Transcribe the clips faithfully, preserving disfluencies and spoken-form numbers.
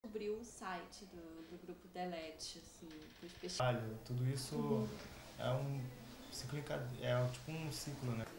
Descobri o site do, do grupo Delete, assim, dos pesquisadores. Olha, tudo isso uhum. é um ciclo, é tipo um ciclo, né?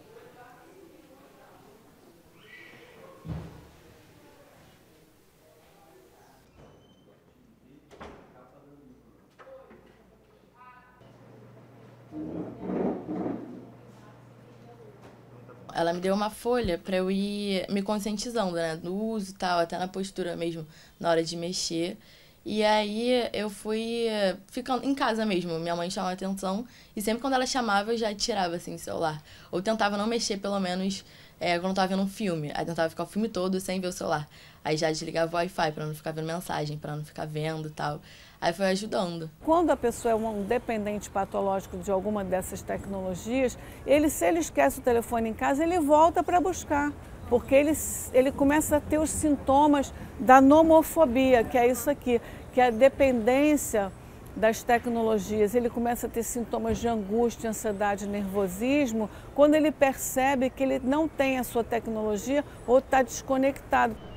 Ela me deu uma folha para eu ir me conscientizando, né, no uso e tal, até na postura mesmo, na hora de mexer. E aí eu fui ficando em casa mesmo, minha mãe chamava atenção e sempre quando ela chamava eu já tirava assim o celular. Ou tentava não mexer pelo menos é, quando eu tava vendo um filme, aí tentava ficar o filme todo sem ver o celular. Aí já desligava o Wi-Fi pra não ficar vendo mensagem, pra não ficar vendo e tal. Aí foi ajudando. Quando a pessoa é um dependente patológico de alguma dessas tecnologias, ele, se ele esquece o telefone em casa, ele volta para buscar. Porque ele, ele começa a ter os sintomas da nomofobia, que é isso aqui, que é a dependência das tecnologias. Ele começa a ter sintomas de angústia, ansiedade, nervosismo, quando ele percebe que ele não tem a sua tecnologia ou está desconectado.